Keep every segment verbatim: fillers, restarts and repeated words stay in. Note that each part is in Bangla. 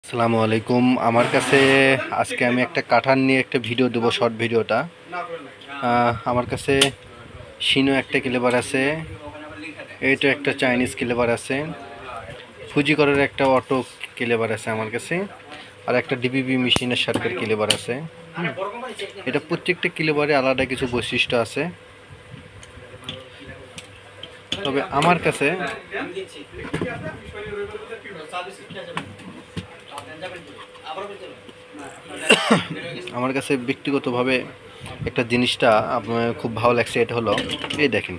আসসালামু আলাইকুম। আমার কাছে আজকে আমি একটা কাঠার নিয়ে একটা ভিডিও দেবো, শর্ট ভিডিওটা। আমার কাছে শিনো একটা ক্লেবার আছে, এইটা একটা চাইনিজ ক্লেবার আছে, ফুজিকরের একটা অটো ক্লেবার আছে আমার কাছে, আর একটা ডিবিবি মেশিনের সার্কের ক্লেবার আছে। এটা প্রত্যেকটা ক্লেবারে আলাদা কিছু বৈশিষ্ট্য আছে, তবে আমার কাছে আমার কাছে ব্যক্তিগতভাবে একটা জিনিসটা আপনার খুব ভালো লাগছে। এটা হলো, এই দেখেন,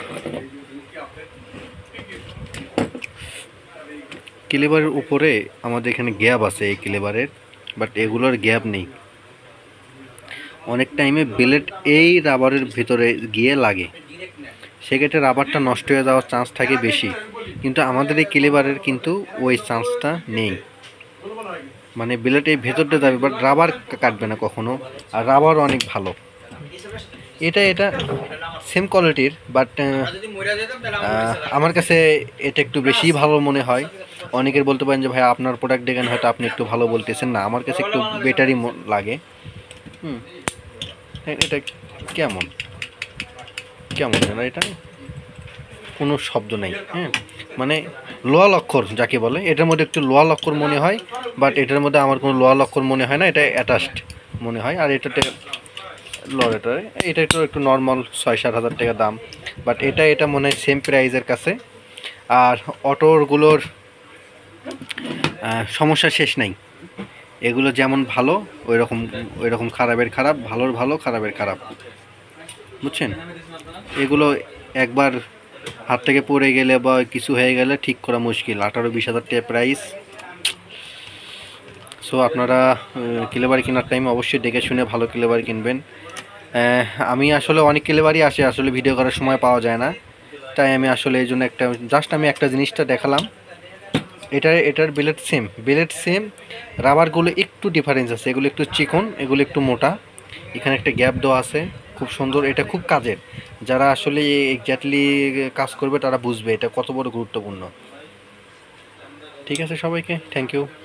ক্লেবারের উপরে আমাদের এখানে গ্যাপ আছে এই ক্লেবারের, বাট এগুলোর গ্যাপ নেই। অনেক টাইমে ব্লেড এই রাবারের ভিতরে গিয়ে লাগে, সেক্ষেত্রে রাবারটা নষ্ট হয়ে যাওয়ার চান্স থাকে বেশি, কিন্তু আমাদের এই ক্লেবারের কিন্তু ওই চান্সটা নেই। মানে ব্লেড এই ভেতরটা যাবে, বাট রাবার কাটবে না কখনো, আর রাবার অনেক ভালো। এটা এটা সেম কোয়ালিটির, বাট আমার কাছে এটা একটু বেশি ভালো মনে হয়। অনেকের বলতে পারেন যে ভাই আপনার প্রোডাক্ট দেখেন হয়তো আপনি একটু ভালো বলতেছেন, না আমার কাছে একটু বেটারই লাগে। হুম এটা কেমন কেমন যেন, এটা কোনো শব্দ নাই। হ্যাঁ, মানে লোয়া লক্ষর যাকে বলে, এটার মধ্যে একটু লোয়া লক্ষর মনে হয়, বাট এটার মধ্যে আমার কোনো লোয়া লক্ষর মনে হয় না, এটা অ্যাটাচড মনে হয়। আর এটাতে লরেটার এটা একটু একটু নর্মাল ছয় সাত হাজার টাকা দাম, বাট এটা এটা মনে হয় সেম প্রাইজের কাছে। আর অটোরগুলোর সমস্যা শেষ নাই, এগুলো যেমন ভালো ওই রকম ওই রকম খারাপের খারাপ, ভালোর ভালো, খারাপের খারাপ, বুঝছেন? এগুলো একবার হাত থেকে পড়ে গেলে বা কিছু হয়ে গেলে ঠিক করা মুশকিল। আঠারো বিশ হাজার টাকা প্রাইস। সো আপনারা ক্লেবার কেনার টাইমে অবশ্যই দেখে শুনে ভালো ক্লেবার কিনবেন। আমি আসলে অনেক ক্লেবারই আসে, আসলে ভিডিও করার সময় পাওয়া যায় না, তাই আমি আসলে এই জন্য একটা জাস্ট আমি একটা জিনিসটা দেখালাম। এটার এটার ব্লেড সেম, ব্লেড সেম, রাবারগুলো একটু ডিফারেন্স আছে, এগুলো একটু চিকন, এগুলো একটু মোটা। এখানে একটা গ্যাপ দেওয়া আছে, খুব সুন্দর। এটা খুব কাজের, যারা আসলে এক্স্যাক্টলি কাজ করবে তারা বুঝবে এটা কত বড় গুরুত্বপূর্ণ। ঠিক আছে, সবাইকে থ্যাংক ইউ।